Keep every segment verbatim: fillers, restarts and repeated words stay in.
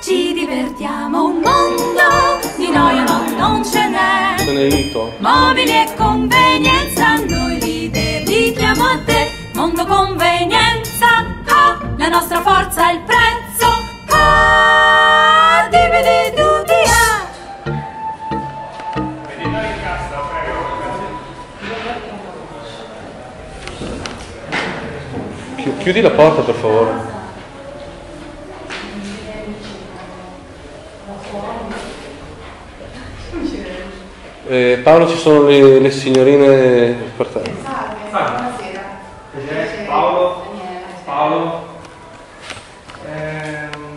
ci divertiamo, un mondo di noia no, non ce n'è. Mobili e convenienza, noi li dedichiamo a te. Mondo convenienza, ah, la nostra forza è il prezzo. Ah, dibidi du di ah. Chiudi la porta, per favore. Eh, Paolo, ci sono le, le signorine per te. Salve, buonasera. Piacere. Paolo. Paolo. Ehm,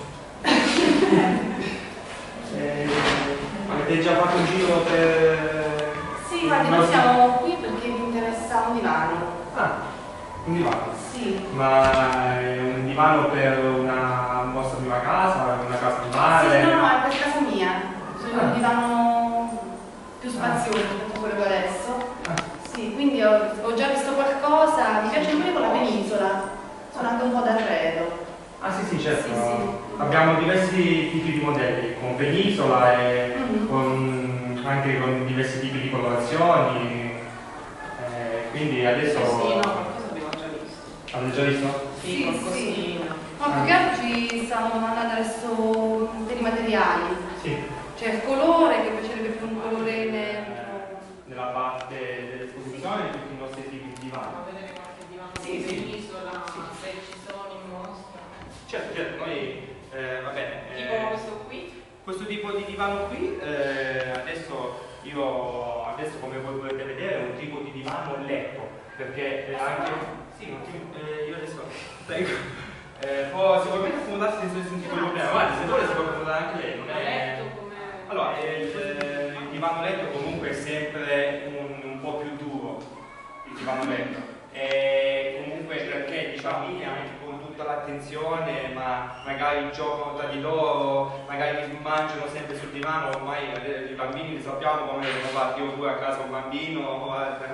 eh, avete già fatto un giro per... Sì, guardi, noi siamo qui perché mi interessa un divano. Ah, un divano? Sì. Ma è un divano per una vostra prima casa, una casa di mare? Sì, no, no, è per casa mia. Sono un divano più spazioso rispetto a quello che ho adesso. Ah. Sì, quindi ho, ho già visto qualcosa, mi piace pure con la penisola. Sono anche un po' d'arredo. Ah sì sì, certo. Sì, sì. Abbiamo diversi tipi di modelli, con penisola e Mm-hmm. con, anche con diversi tipi di colorazioni. Eh, quindi adesso... Sì, no, qualcosa abbiamo già visto. Avete già visto? Sì, Sì, qualcosina. Ma più che altro ci stanno mandando adesso dei materiali. Sì. C'è il colore, che piacerebbe più un colore neutro. Nella parte dell'esposizione tutti i nostri tipi di divani. Facciamo vedere qualche divano Sì, di sì. penisola, Sì. se ci sono in mostra. Certo, certo, noi eh, va bene. Tipo eh, questo qui? Questo tipo di divano qui, eh, adesso io adesso come voi potete vedere è un tipo di divano letto, perché eh, anche sì, un tipo, eh, io adesso prego, eh, può sicuramente accomodarsi senza nessun tipo di problema, guarda, se vuole si può accomodare anche lei, non è... Letto come... Allora, il, il divano letto comunque è sempre un, un po' più duro, il divano letto, e comunque perché diciamo anche con tutta l'attenzione, ma magari giocano tra di loro, magari mangiano sempre sul divano, ormai i bambini li sappiamo come sono fatti, io pure a casa un bambino,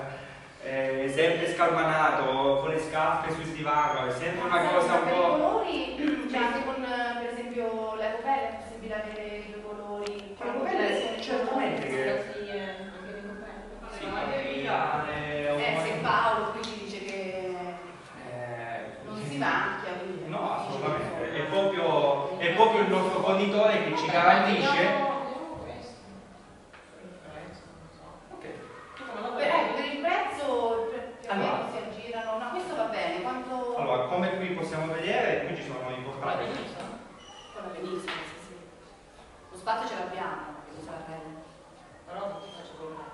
è sempre scalmanato, con le scarpe sul divano, è sempre una cosa un Per i po'... colori, cioè anche con per esempio l'ecopelle è possibile avere i due colori. Con l'ecopelle certamente che... Sì, eh, anche di coperta. Sì, ma via, è un Eh, po' se di- Paolo qui ci dice che Eh, non si macchia, quindi... No, assolutamente, è proprio, è proprio il nostro fornitore che ci garantisce. Vediamo questo. Per il prezzo, non so. Ok. Tu come lo Per, vedi? ecco, per il prezzo più o Allora. meno si aggirano, ma questo va bene, quanto... Allora, come qui possiamo vedere, qui ci sono i Con la portali. penisola? Con la penisola, sì, sì. Lo spazio ce l'abbiamo, perché mi sarà bene. Però non ti faccio con letto.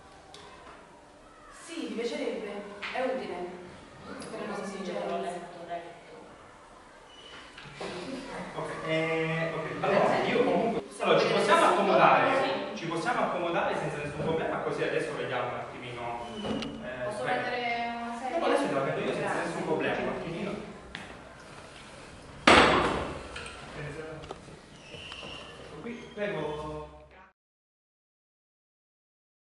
Sì, mi piacerebbe, è utile. Per le nostre Sì, esigenze. letto, letto. Ok, eh, ok. Allora, io comunque... Allora, ci possiamo accomodare, ci possiamo accomodare senza nessun problema, così adesso vediamo un attimino... eh, Posso prego. mettere una serie? No, adesso te la vedo io senza nessun problema, un attimino. Ecco qui, prego